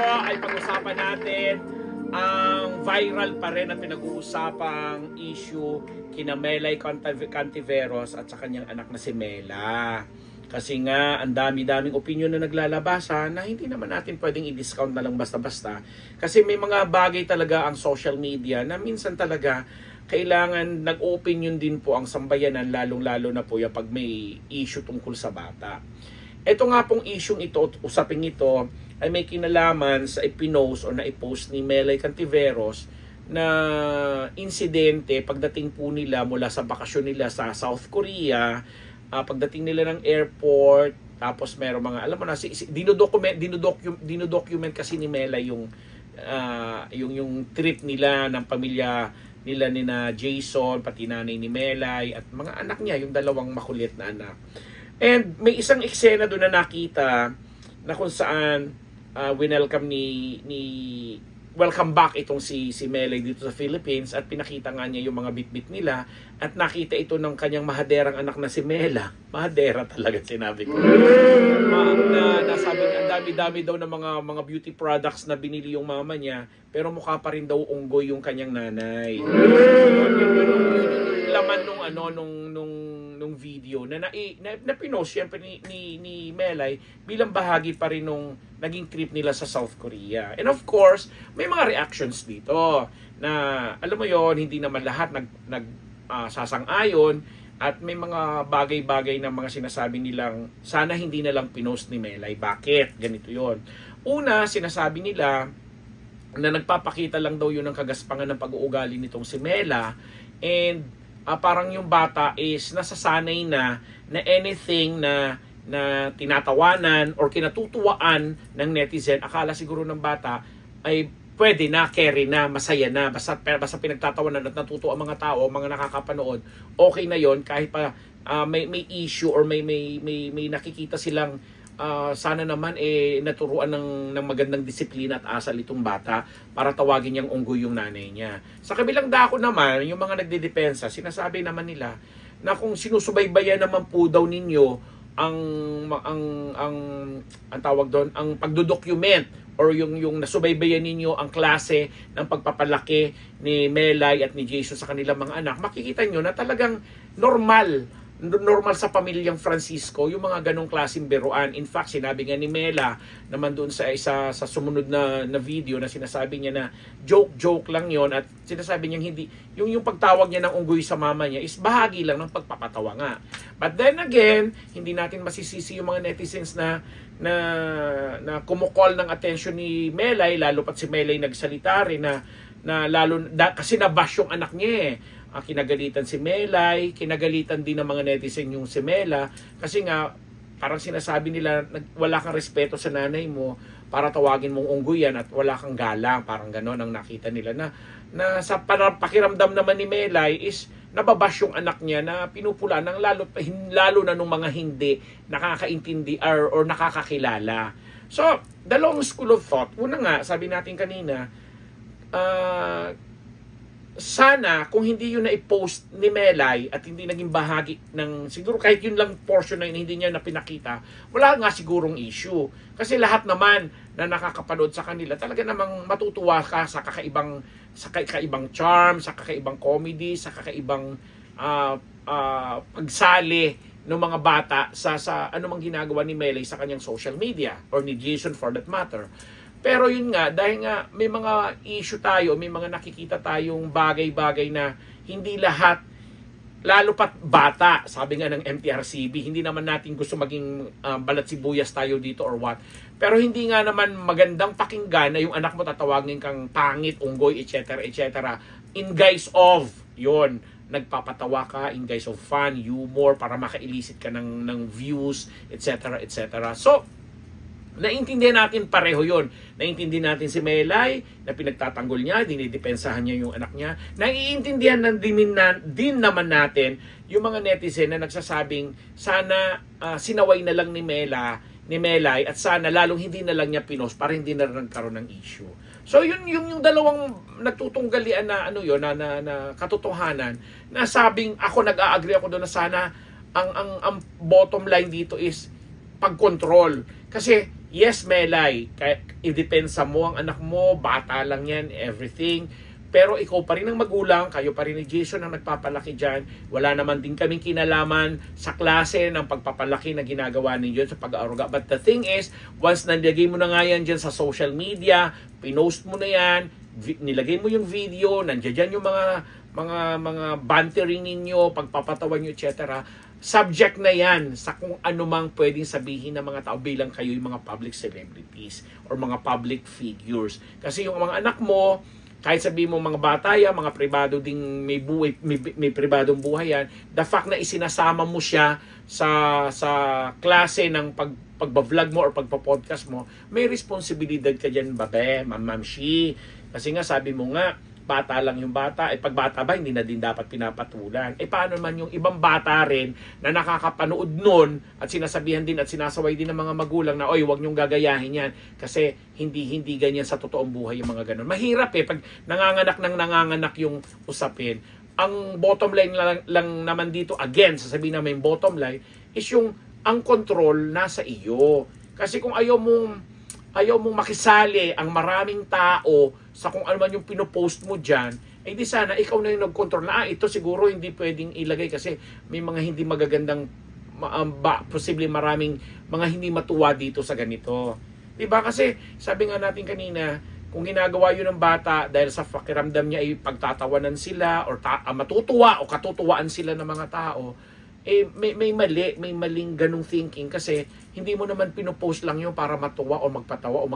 ay pag-usapan natin ang viral pa rin at pinag-uusapang issue kina Melay Cantiveros at sa kanyang anak na si Mela. Kasi nga, ang dami-daming opinion na naglalabasan na hindi naman natin pwedeng i-discount na lang basta-basta. Kasi may mga bagay talaga ang social media na minsan talaga kailangan nag-opinion din po ang sambayanan, lalong-lalo na po yung pag may issue tungkol sa bata. Ito nga pong issue ito, usaping ito, ay may kinalaman sa ipinost o na-post ni Melay Cantiveros na insidente pagdating po nila mula sa bakasyon nila sa South Korea. Pagdating nila ng airport, tapos meron mga, alam mo na, dinodocument kasi ni Mela yung trip nila ng pamilya nila ni na Jason, pati nanay ni Melay, at mga anak niya, yung dalawang makulit na anak. And may isang eksena doon na nakita na kung saan welcome back itong si Melay dito sa Philippines at pinakita nga niya yung mga bit-bit nila at nakita ito ng kanyang mahaderang anak na si Mela. Mahadera talaga sinabi ko. Nasabi niya, ang dami-dami daw ng mga beauty products na binili yung mama niya pero mukha pa rin daw unggoy yung kanyang nanay. Laman nung video na pinost siyempre ni Melay bilang bahagi pa rin nung naging trip nila sa South Korea. And of course, may mga reactions dito na alam mo yon, hindi naman lahat sasang-ayon at may mga bagay-bagay na mga sinasabi nilang sana hindi na lang pinost ni Melay. Bakit? Ganito yon. Una, sinasabi nila na nagpapakita lang daw yun ng kagaspangan ng pag-uugali nitong si Mela and parang yung bata is nasasanay na anything na tinatawanan or kinatutuwaan ng netizen, akala siguro ng bata ay pwede na, carry na, masaya na, basta pinagtatawanan at natuto ang mga tao, mga nakakapanood, okay na yon kahit pa may issue or may nakikita silang sana naman naturuan ng magandang disiplina at asal itong bata para tawagin niyang unggoy yung nanay niya. Sa kabilang dako naman, yung mga nagdedepensa, sinasabi naman nila na kung sinusubaybayan naman po daw ninyo ang tawag doon, ang pagdodocument or yung nasubaybayan ninyo ang klase ng pagpapalaki ni Melay at ni Jesus sa kanilang mga anak, makikita nyo na talagang normal sa pamilyang Francisco yung mga ganong klaseng biruan. In fact, sinabi nga ni Mela naman doon sa sumunod na video na sinasabi niya na joke lang yon at sinasabi niya hindi yung pagtawag niya ng unggoy sa mama niya is bahagi lang ng pagpapatawa nga. But then again, hindi natin masisisi yung mga netizens na kumukol ng attention ni Melay, lalo pat si Melay nagsalita rin na kasi nabash yung anak niya kinagalitan si Melay, kinagalitan din ng mga netizen yung si Mela kasi nga parang sinasabi nila wala kang respeto sa nanay mo para tawagin mong unggoy yan at wala kang galang, parang gano'n ang nakita nila na sa pakiramdam naman ni Melay is nababash yung anak niya na pinupula ng lalo na nung mga hindi nakakaintindi or nakakakilala. So, dalawang school of thought. Una nga, sabi natin kanina, sana kung hindi yun na-post ni Melay at hindi naging bahagi ng, siguro kahit yun lang portion na yun, hindi niya na pinakita, wala nga sigurong issue. Kasi lahat naman na nakakapanood sa kanila, talaga namang matutuwa ka sa kakaibang charm, sa kakaibang comedy, sa kakaibang pagsali ng mga bata sa anumang ginagawa ni Melay sa kanyang social media or ni Jason for that matter. Pero yun nga, dahil nga may mga issue tayo, may mga nakikita tayong bagay-bagay na hindi lahat, lalo pat bata, sabi nga ng MTRCB, hindi naman natin gusto maging balat sibuyas tayo dito or what. Pero hindi nga naman magandang pakinggan na yung anak mo tatawagin kang pangit, unggoy, etc. etc. In guise of, yun, nagpapatawa ka, in guise of fun, humor, para maka-elicit ka ng views, etc. etc. So, naintindihan natin pareho yon. Naintindihan natin si Melay na pinagtatanggol niya, dinidepensahan niya yung anak niya. Naiintindihan din naman natin yung mga netizen na nagsasabing sana sinaway na lang ni Melay at sana lalong hindi na lang niya pinost para hindi na nagkaroon ng issue. So yun yung dalawang nagtutunggalian na na katotohanan na sabing ako nag-a-agree ako doon na sana ang bottom line dito is pag-control. Kasi Yes, Melay, i-depends sa mo, ang anak mo, bata lang yan, everything. Pero ikaw pa rin ang magulang, kayo pa rin ni Jason ang nagpapalaki dyan. Wala naman din kaming kinalaman sa klase ng pagpapalaki na ginagawa ninyo sa pag-aaruga. But the thing is, once nilagay mo na nga yan dyan sa social media, pinost mo na yan, nilagay mo yung video, nandiyan dyan yung mga bantering ninyo, pagpapatawan nyo, etc. Subject na yan sa kung ano mang pwedeng sabihin ng mga tao bilang kayo yung mga public celebrities or mga public figures. Kasi yung mga anak mo, kahit sabihin mo mga bata yan, mga pribado ding may pribadong buhay yan, the fact na isinasama mo siya sa klase ng pagba-vlog mo or pagpa-podcast mo, may responsibilidad ka dyan, babe, mamshi. Kasi nga sabi mo nga, bata lang yung bata, pag bata ba, hindi na din dapat pinapatulan. Paano naman yung ibang bata rin na nakakapanood nun at sinasabihan din at sinasaway din ng mga magulang na, oy, wag niyong gagayahin yan kasi hindi ganyan sa totoong buhay yung mga ganun. Mahirap pag nanganganak yung usapin. Ang bottom line lang naman dito, again, sasabihin namin bottom line, is yung ang control nasa iyo. Kasi kung ayaw mong makisali ang maraming tao sa kung ano man yung pinopost mo dyan, di sana ikaw na yung nag-control na, ito siguro hindi pwedeng ilagay kasi may mga hindi magagandang, posible maraming mga hindi matuwa dito sa ganito. Diba? Kasi sabi nga natin kanina, kung ginagawa yun ng bata dahil sa pakiramdam niya ay pagtatawanan sila or matutuwa o katutuwaan sila ng mga tao, may maling ganung thinking kasi hindi mo naman pinopost lang yun para matuwa o magpatawa o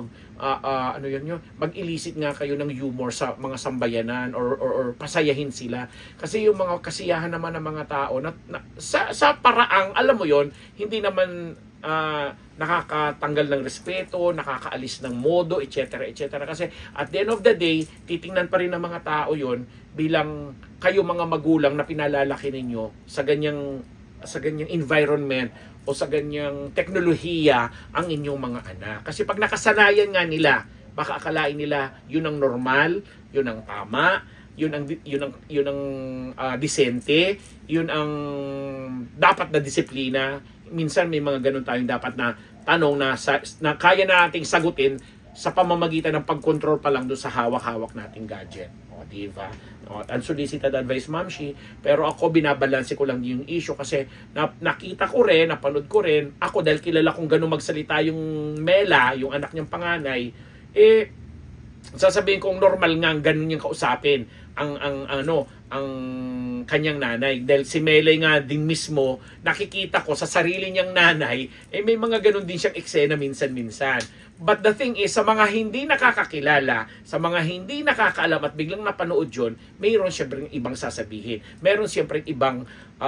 mag-elicit nga kayo ng humor sa mga sambayanan or pasayahin sila. Kasi yung mga kasiyahan naman ng mga tao sa paraang, alam mo yon, hindi naman nakakatanggal ng respeto, nakakaalis ng modo, etc. Kasi at the end of the day, titingnan pa rin ng mga tao yon bilang kayo mga magulang na pinalalaki ninyo sa ganyang environment o sa ganyang teknolohiya ang inyong mga anak. Kasi pag nakasanayan nga nila, baka akalain nila yun ang normal, yun ang tama, yun ang disente, yun ang dapat na disiplina. Minsan may mga ganun tayong dapat na tanong na kaya nating sagutin sa pamamagitan ng pagkontrol pa lang doon sa hawak-hawak nating gadget. Diba? Unsolicited advice, Mamshi. Pero ako, binabalanse ko lang yung issue kasi nakita ko rin, napanood ko rin, ako dahil kilala kong gano'n magsalita yung Mela, yung anak niyang panganay, sasabihin kong normal nga ganun yung kausapin ang kanyang nanay. Dahil si Melay nga din mismo, nakikita ko sa sarili niyang nanay, may mga ganun din siyang eksena minsan-minsan. But the thing is, sa mga hindi nakakakilala, sa mga hindi nakakaalam at biglang napanood yun, mayroon siyempre ibang sasabihin. Mayroon siyempre ibang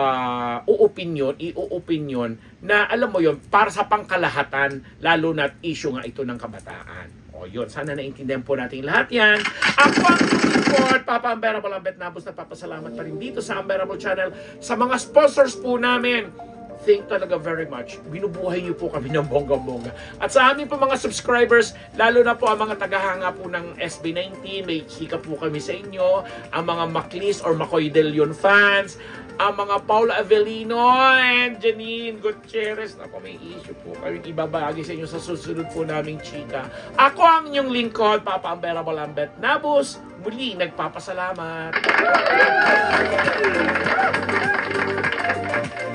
opinion na alam mo yun, para sa pangkalahatan, lalo na issue nga ito ng kabataan. O yun, sana naintindihan po natin lahat yan. Ako ang report, Papa Unbearable Ambet Nabus, nagpapasalamat pa rin dito sa Unbearable Channel sa mga sponsors po namin. Thank talaga very much. Binubuhay niyo po kami ng bongga-bongga. At sa amin po mga subscribers, lalo na po ang mga tagahanga po ng SB19, may chika po kami sa inyo. Ang mga Maclis or Macoy De Leon fans, ang mga Paula Avellino and Janine Gutierrez. Ako, may issue po kami ibabagi sa inyo sa susunod po naming chika. Ako ang inyong lingkod, Papa Unbearable Ambet Nabus. Muli, nagpapasalamat.